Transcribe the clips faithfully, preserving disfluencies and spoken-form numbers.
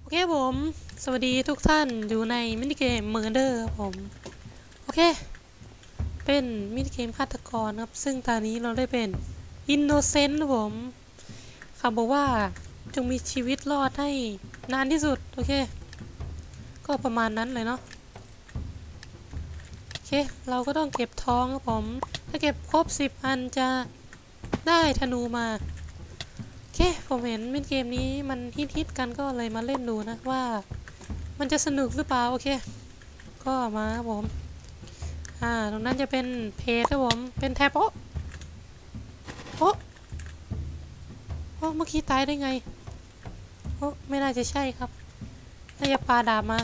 เคผมสวัสดีทุกท่านอยู่ในมินิเกมเมอร์เดอร์ครับผมโอเคเป็นมินิเกมฆาตกรครับซึ่งตอนนี้เราได้เป็นอินโนเซนต์ครับผมเขาบอกว่าจงมีชีวิตรอดให้นานที่สุดโอเคก็ประมาณนั้นเลยเนาะโอเคเราก็ต้องเก็บทองครับผมถ้าเก็บครบสิบอันจะได้ธนูมาโอเคผมเห็นมินิเกมนี้มันฮิตๆกันก็เลยมาเล่นดูนะว่ามันจะสนุกหรือเปล่าโอเคก็มาครับผมอ่าตรงนั้นจะเป็นเพจครับผมเป็นแท็บโอ้โอ้โอ้เมื่อกี้ตายได้ไงโอ้ไม่น่าจะใช่ครับน่าจะปาดาบมา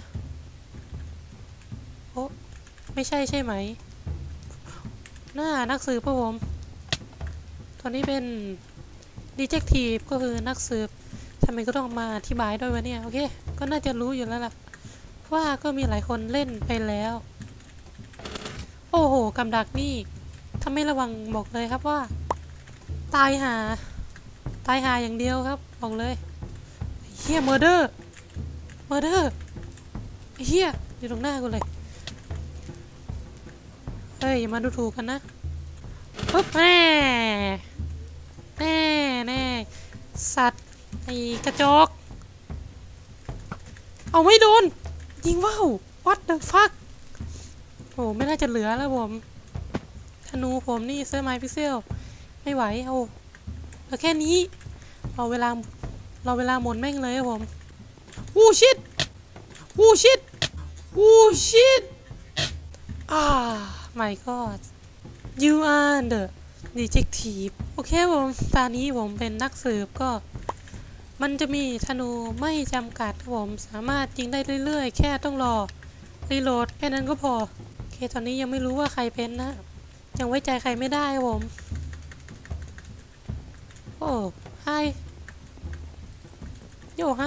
โอ้ไม่ใช่ใช่ไหมหน้านักสืบครับผมตอนนี้เป็นดีเทคทีฟก็คือนักสืบทำไมก็ต้องมาอธิบายด้วยวะเนี่ยโอเคก็น่าจะรู้อยู่แล้วล่ะว่าก็มีหลายคนเล่นไปแล้วโอ้โหกำดักนี่ถ้าไม่ระวังบอกเลยครับว่าตายหาตายหาอย่างเดียวครับบอกเลยเฮียเมอร์เดอร์เมอร์เดอร์เฮียอยู่ตรงหน้ากูเลยเฮ้ยอย่ามาดูถูกกันนะปึ๊บแน่แน่แน่สัตว์ไอ้กระจอกเอาไม่โดนยิงว่าว what the fuck โอ้ไม่น่าจะเหลือแล้วผมธนูผมนี่เซอร์ไมพิกเซลไม่ไหวเอาแล้วแค่นี้เราเวลาเราเวลาหมดแม่งเลยครับผมอู้ชิดอู้ชิดอู้ชิดอ่า my god you are the detective โอเคผมตอนนี้ผมเป็นนักสืบก็มันจะมีธนูไม่จำกัดครับผมสามารถยิงได้เรื่อยๆแค่ต้องรอรีโหลดแค่นั้นก็พอโอเคตอนนี้ยังไม่รู้ว่าใครเป็นนะยังไว้ใจใครไม่ได้ครับผมโอ้ไฮโย่ไฮ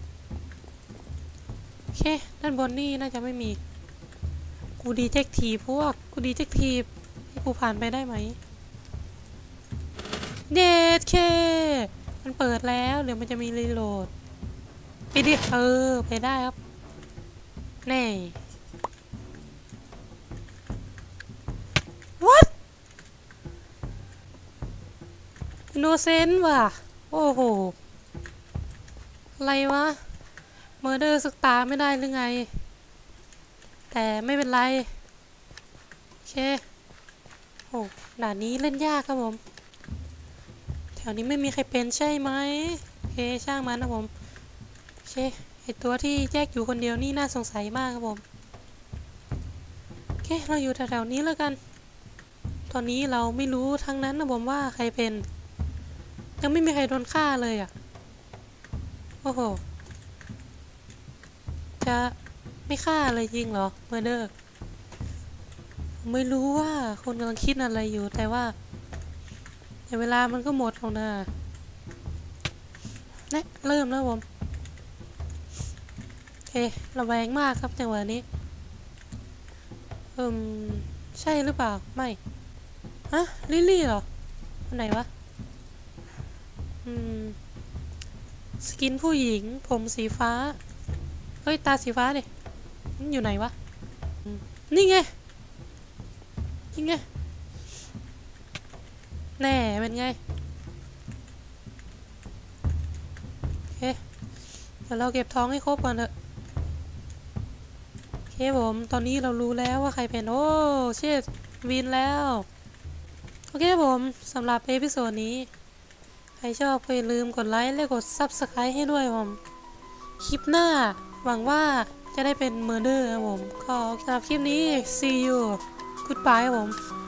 โอเคด้านบนนี่น่าจะไม่มีกูดีเทคทีฟพวกกูดีเทคทีฟให้กูผ่านไปได้ไหมเดทเคมันเปิดแล้วเดี๋ยวมันจะมีรีโหลดไปดิเออไปได้ครับแน่ what อินโนเซนต์ว่ะโอ้โหอะไรวะเมอร์เดอร์สักตาไม่ได้หรือไงแต่ไม่เป็นไรโอเคโอ้ด่านนี้เล่นยากครับผมแถวนี้ไม่มีใครเป็นใช่ไหมโอเคช่างมันนะผมโอเคไอตัวที่แยกอยู่คนเดียวนี่น่าสงสัยมากครับผมโอเคเราอยู่แถวๆนี้แล้วกันตอนนี้เราไม่รู้ทั้งนั้นนะผมว่าใครเป็นยังไม่มีใครโดนฆ่าเลยอ่ะโอ้โหจะไม่ฆ่าเลยจริงเหรอเมอร์เดอร์ไม่รู้ว่าคนกำลังคิดอะไรอยู่แต่ว่าแต่เวลามันก็หมดแล้วนะเนี่ยเริ่มแล้วผมโอเคระแวงมากครับจังหวะนี้อืมใช่หรือเปล่าไม่ฮะลิลลี่เหรออันไหนวะอืมสกินผู้หญิงผมสีฟ้าเฮ้ยตาสีฟ้าดิมันอยู่ไหนวะนี่ไงนี่ไงแน่เป็นไงโอเคเดี๋ยวเราเก็บท้องให้ครบก่อนเถอะโอเคผมตอนนี้เรารู้แล้วว่าใครเป็นโอ้เชิดวินแล้วโอเคผมสำหรับเอพิโซดนี้ใครชอบก็อย่าลืมกดไลค์และกด ซับสไครบ์ ให้ด้วยผมคลิปหน้าหวังว่าจะได้เป็นเมอร์เดอร์ครับผมก็สำหรับคลิปนี้ see you goodbye ครับผม